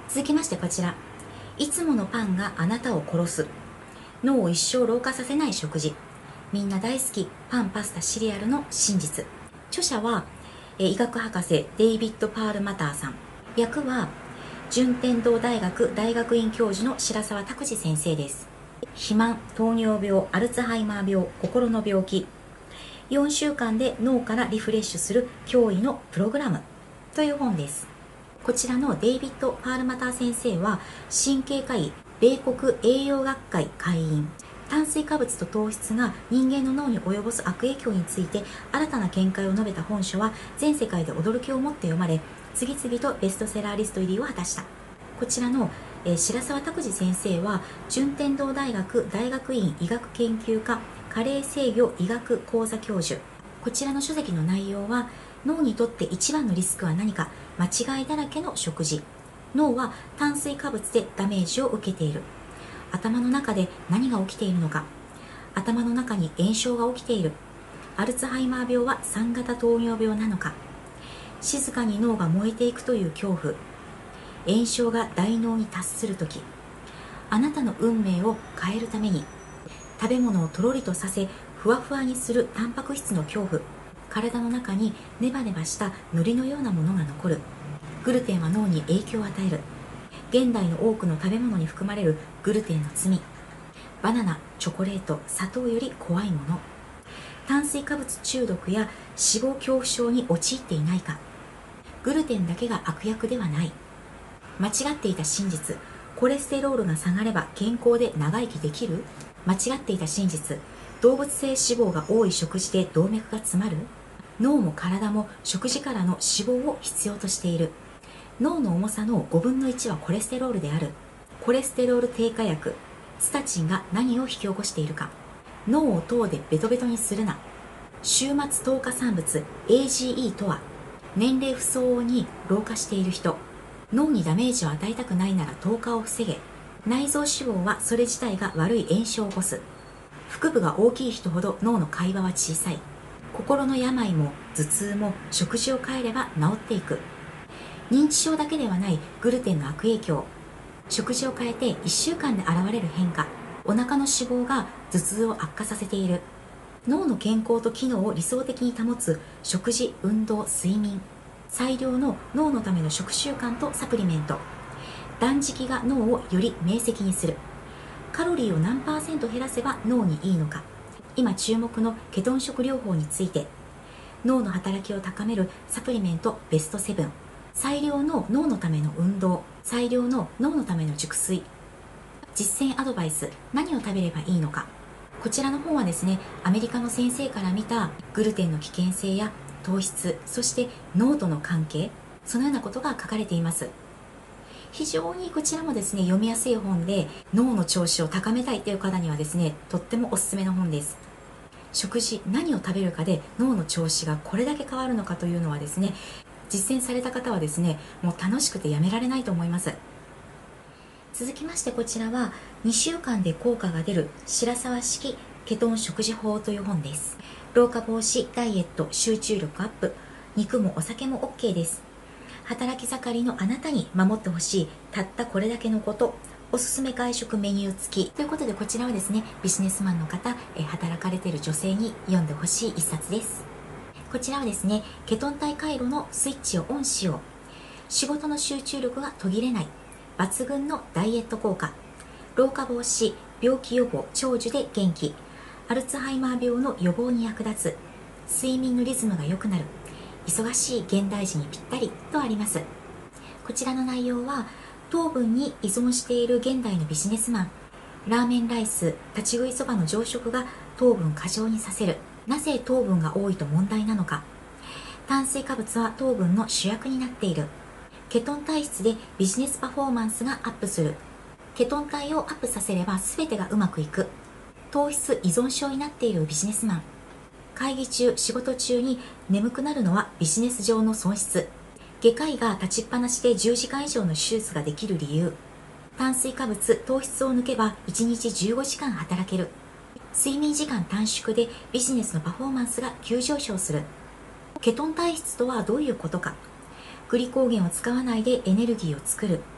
続きましてこちら。いつものパンがあなたを殺す。脳を一生老化させない食事。みんな大好きパン、パスタ、シリアルの真実。著者は医学博士デイビッド・パールマターさん。役は順天堂大学大学院教授の白澤拓司先生です。肥満、糖尿病、アルツハイマー病、心の病気、4週間で脳からリフレッシュする驚異のプログラムという本です。こちらのデイビッド・パールマター先生は神経科医米国栄養学会会員。炭水化物と糖質が人間の脳に及ぼす悪影響について新たな見解を述べた本書は全世界で驚きをもって読まれ、次々とベストセラーリスト入りを果たした。こちらの白澤拓司先生は順天堂大学大学院医学研究科加齢制御医学講座教授。こちらの書籍の内容は、脳にとって一番のリスクは何か、間違いだらけの食事。脳は炭水化物でダメージを受けている。頭の中で何が起きているのか。頭の中に炎症が起きている。アルツハイマー病は3型糖尿病なのか。静かに脳が燃えていくという恐怖。炎症が大脳に達するとき。あなたの運命を変えるために、食べ物をとろりとさせふわふわにするタンパク質の恐怖。体の中にネバネバした糊のようなものが残る。グルテンは脳に影響を与える。現代の多くの食べ物に含まれるグルテンの罪。バナナ、チョコレート、砂糖より怖いもの。炭水化物中毒や脂肪恐怖症に陥っていないか。グルテンだけが悪役ではない。間違っていた真実。コレステロールが下がれば健康で長生きできる。間違っていた真実。動物性脂肪が多い食事で動脈が詰まる。脳も体も食事からの脂肪を必要としている。脳の重さの5分の1はコレステロールである。コレステロール低下薬スタチンが何を引き起こしているか。脳を糖でベトベトにするな。終末糖化産物 AGE とは、年齢不相応に老化している人。脳にダメージを与えたくないなら糖化を防げ。内臓脂肪はそれ自体が悪い炎症を起こす。腹部が大きい人ほど脳の会話は小さい。心の病も頭痛も食事を変えれば治っていく。認知症だけではないグルテンの悪影響。食事を変えて1週間で現れる変化。お腹の脂肪が頭痛を悪化させている。脳の健康と機能を理想的に保つ食事、運動、睡眠。最良の脳のための食習慣とサプリメント。断食が脳をより明晰にする。カロリーを何%減らせば脳にいいのか。今注目のケトン食療法について。脳の働きを高めるサプリメントベスト7。最良の脳のための運動。最良の脳のための熟睡。実践アドバイス。何を食べればいいのか。こちらの本はですね、アメリカの先生から見たグルテンの危険性や糖質、そして脳との関係、そのようなことが書かれています。非常にこちらもですね、読みやすい本で、脳の調子を高めたいという方にはですね、とってもおすすめの本です。食事、何を食べるかで脳の調子がこれだけ変わるのかというのはですね、実践された方はですね、もう楽しくてやめられないと思います。続きましてこちらは2週間で効果が出る白沢式ケトン食事法という本です。老化防止、ダイエット、集中力アップ、肉もお酒も OK です。働き盛りのあなたに守ってほしいたったこれだけのこと。おすすめ外食メニュー付きということで、こちらはですね、ビジネスマンの方、働かれている女性に読んでほしい一冊です。こちらはですね、ケトン体回路のスイッチをオンしよう。仕事の集中力が途切れない。抜群のダイエット効果。老化防止、病気予防、長寿で元気。アルツハイマー病の予防に役立つ。睡眠のリズムが良くなる。忙しい現代人にぴったりとあります。こちらの内容は、糖分に依存している現代のビジネスマン。ラーメンライス、立ち食いそばの常食が糖分過剰にさせる。なぜ糖分が多いと問題なのか。炭水化物は糖分の主役になっている。ケトン体質でビジネスパフォーマンスがアップする。ケトン体をアップさせれば全てがうまくいく。糖質依存症になっているビジネスマン。会議中、仕事中に眠くなるのはビジネス上の損失。外科医が立ちっぱなしで10時間以上の手術ができる理由。炭水化物、糖質を抜けば1日15時間働ける。睡眠時間短縮でビジネスのパフォーマンスが急上昇する。ケトン体質とはどういうことか。グリコーゲンを使わないでエネルギーを作る。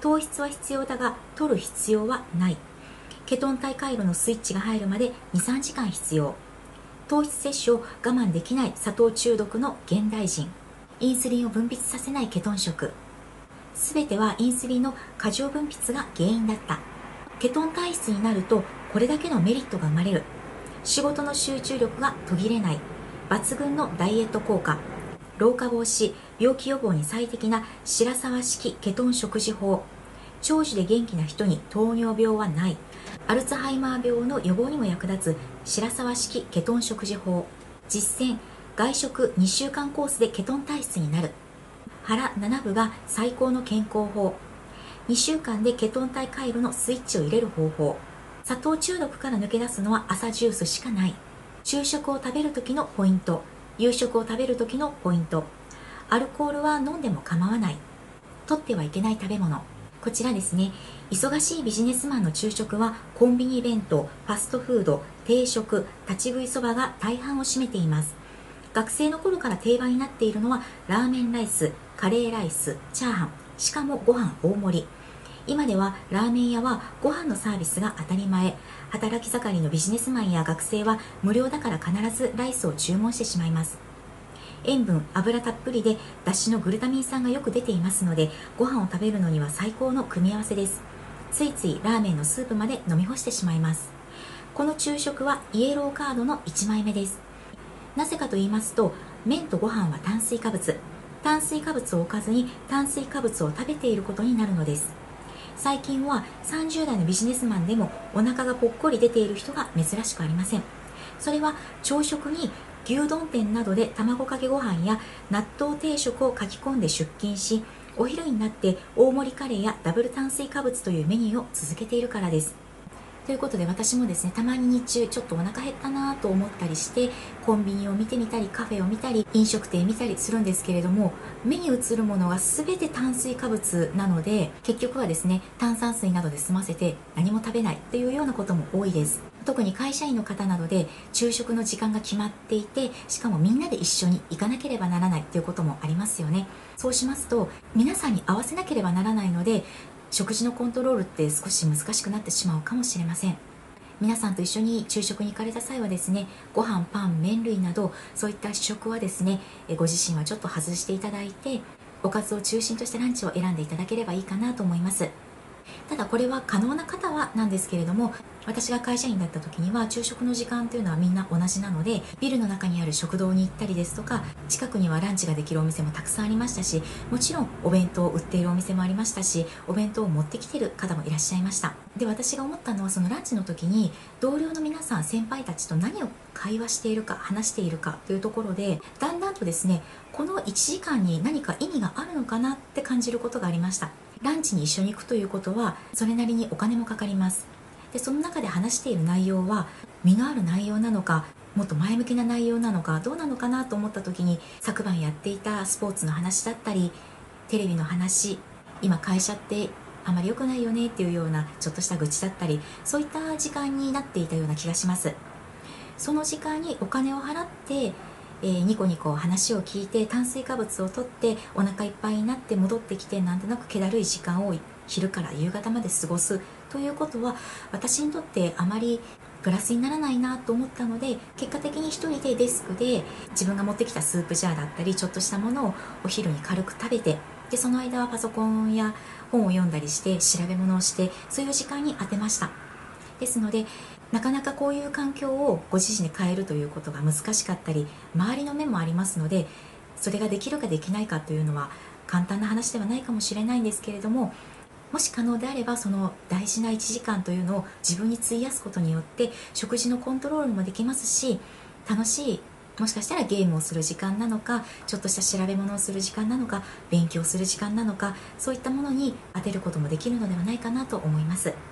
糖質は必要だが取る必要はない。ケトン体回路のスイッチが入るまで 2,3 時間必要。糖質摂取を我慢できない砂糖中毒の現代人。インスリンを分泌させないケトン食。すべてはインスリンの過剰分泌が原因だった。ケトン体質になるとこれだけのメリットが生まれる。仕事の集中力が途切れない。抜群のダイエット効果。老化防止、病気予防に最適な白沢式ケトン食事法。長寿で元気な人に糖尿病はない。アルツハイマー病の予防にも役立つ白沢式ケトン食事法。実践、外食2週間コースでケトン体質になる。腹7分が最高の健康法。2週間でケトン体回路のスイッチを入れる方法。砂糖中毒から抜け出すのは朝ジュースしかない。昼食を食べる時のポイント。夕食を食べる時のポイント。アルコールは飲んでも構わない。取ってはいけない食べ物。こちらですね。忙しいビジネスマンの昼食はコンビニ弁当、ファストフード、定食、立ち食いそばが大半を占めています。学生の頃から定番になっているのはラーメンライス、カレーライス、チャーハン、しかもご飯大盛り。今ではラーメン屋はご飯のサービスが当たり前。働き盛りのビジネスマンや学生は無料だから必ずライスを注文してしまいます。塩分、油たっぷりで脱脂のグルタミン酸がよく出ていますので、ご飯を食べるのには最高の組み合わせです。ついついラーメンのスープまで飲み干してしまいます。この昼食はイエローカードの1枚目です。なぜかと言いますと、麺とご飯は炭水化物。炭水化物を置かずに炭水化物を食べていることになるのです。最近は30代のビジネスマンでもお腹がぽっこり出ている人が珍しくありません。それは朝食に牛丼店などで卵かけご飯や納豆定食を書き込んで出勤し、お昼になって大盛りカレーやダブル炭水化物というメニューを続けているからです。ということで、私もですね、たまに日中ちょっとお腹減ったなと思ったりして、コンビニを見てみたり、カフェを見たり、飲食店見たりするんですけれども、目に映るものが全て炭水化物なので、結局はですね、炭酸水などで済ませて何も食べないというようなことも多いです。特に会社員の方などで昼食の時間が決まっていて、しかもみんなで一緒に行かなければならないということもありますよね。そうしますと、皆さんに合わせなければならないので、食事のコントロールって少し難しくなってしまうかもしれません。皆さんと一緒に昼食に行かれた際はですね、ご飯、パン、麺類などそういった主食はですね、ご自身はちょっと外していただいて、おかずを中心としたランチを選んでいただければいいかなと思います。ただこれは可能な方はなんですけれども、私が会社員だった時には昼食の時間というのはみんな同じなので、ビルの中にある食堂に行ったりですとか、近くにはランチができるお店もたくさんありましたし、もちろんお弁当を売っているお店もありましたし、お弁当を持ってきている方もいらっしゃいました。で、私が思ったのは、そのランチの時に同僚の皆さん、先輩たちと何を会話しているか、話しているかというところで、だんだんとですね、この1時間に何か意味があるのかなって感じることがありました。ランチに一緒に行くということはそれなりにお金もかかります。で、その中で話している内容は身のある内容なのか、もっと前向きな内容なのか、どうなのかなと思った時に、昨晩やっていたスポーツの話だったり、テレビの話、今会社ってあまり良くないよねっていうようなちょっとした愚痴だったり、そういった時間になっていたような気がします。その時間にお金を払ってニコニコ話を聞いて、炭水化物を取ってお腹いっぱいになって戻ってきて、なんとなく気だるい時間を昼から夕方まで過ごすということは、私にとってあまりプラスにならないなと思ったので、結果的に一人でデスクで自分が持ってきたスープジャーだったりちょっとしたものをお昼に軽く食べて、でその間はパソコンや本を読んだりして調べ物をして、そういう時間に当てました。ですので、なかなかこういう環境をご自身で変えるということが難しかったり、周りの目もありますので、それができるかできないかというのは簡単な話ではないかもしれないんですけれども、もし可能であればその大事な1時間というのを自分に費やすことによって、食事のコントロールもできますし、楽しい、もしかしたらゲームをする時間なのか、ちょっとした調べ物をする時間なのか、勉強する時間なのか、そういったものに当てることもできるのではないかなと思います。